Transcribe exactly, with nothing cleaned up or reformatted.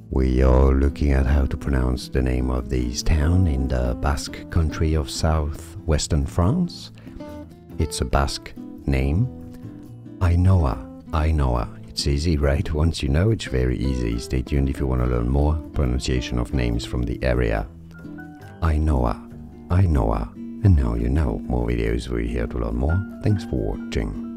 We are looking at how to pronounce the name of this town in the Basque country of southwestern France. It's a Basque name. Ainhoa, Ainhoa. It's easy, right? Once you know, it's very easy. Stay tuned if you want to learn more pronunciation of names from the area. Ainhoa, Ainhoa. And now you know. More videos, we're here to learn more. Thanks for watching.